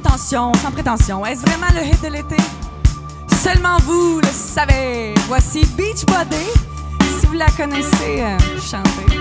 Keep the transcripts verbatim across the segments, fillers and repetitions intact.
prétention, sans prétention, est-ce vraiment le hit de l'été? Seulement vous le savez. Voici Beach Body. Si vous la connaissez, euh, chantez.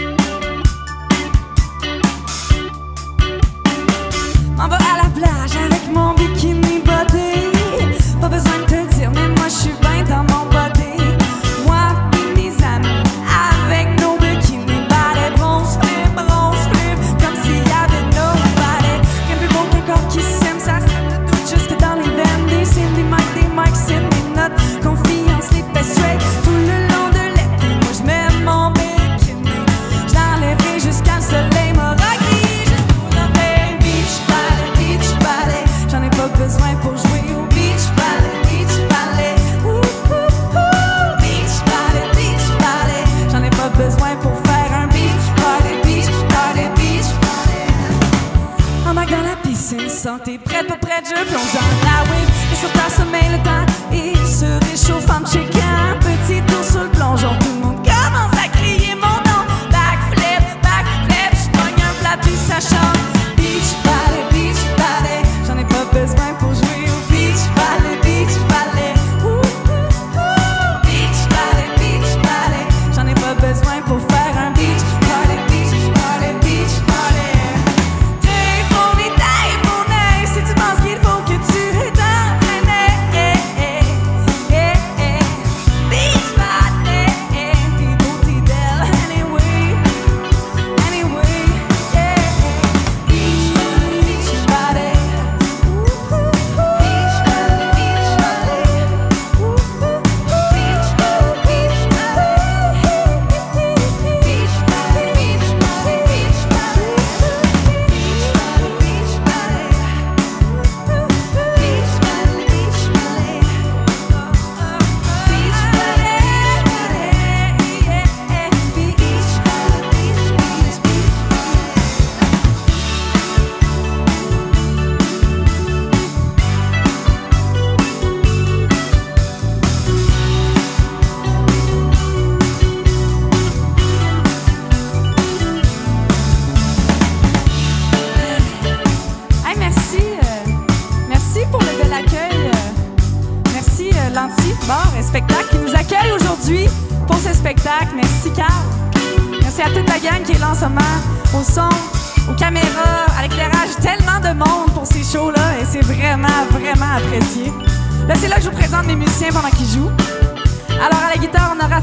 M'en va à la plage avec mon bikini body. Pas besoin de te dire, mais moi je suis bien dans mon body. Moi et mes amis avec nos bikinis body. Bronze flip, bronze flip, comme s'il y avait nobody. Rien plus beau qu'un corps qui s'aime, ça sème le doute jusque dans les veines. Des signes, des mics, des mics, c'est des notes. Confiance, les fait straight tout le long de l'été. Moi je mets mon bikini, je l'enlèverai jusqu'à le soleil m'aura-gris. Juste pour le faire beach body, beach body. J'en ai pas besoin pour jouer au beach body, beach body. Ouh, ouh, ouh. Beach body, beach body. J'en ai pas besoin pour faire un beach body, beach body, beach body. Oh my god, la piscine, santé, prête, pas prête, je plonge dans la wave. Et sur ta sommeil, le temps, il se réchauffe en me checkant. Petit tour sur le plongeon, tout le monde commence à crier mon nom. Backflip, backflip, j'pogne un plat puis ça chante. Beach body, beach body. J'en ai pas besoin pour jouer au beach body, beach body. Ouh, ouh, ouh. Beach body, beach body. J'en ai pas besoin pour faire un beach body, beach body, beach body. Téléphoné, téléphoné, si tu penses qu'il faut que tu t'entraînes. Beach body, t'es beau, t'es belle, anyway, anyway, yeah. Beach body, beach body. Ouh, ouh, ouh. Beach body, beach body. Ouh, ouh, ouh. Beach body, beach body. Beach body, beach body, beach body. Beach body, beach body. Beach body, beach body. Beach body, yeah, beach body, beach, beach, beach. Hey, merci, euh, merci pour le bel accueil. euh, merci euh, Lanty Bar et Spectacle qui nous accueille aujourd'hui pour ce spectacle. Merci Carl. Merci à toute la gang qui est là en ce moment, au son, aux caméras, à l'éclairage. Tellement de monde pour ces shows-là et c'est vraiment, vraiment apprécié. Là, c'est là que je vous présente mes musiciens pendant qu'ils jouent. Alors, à la guitare, on aura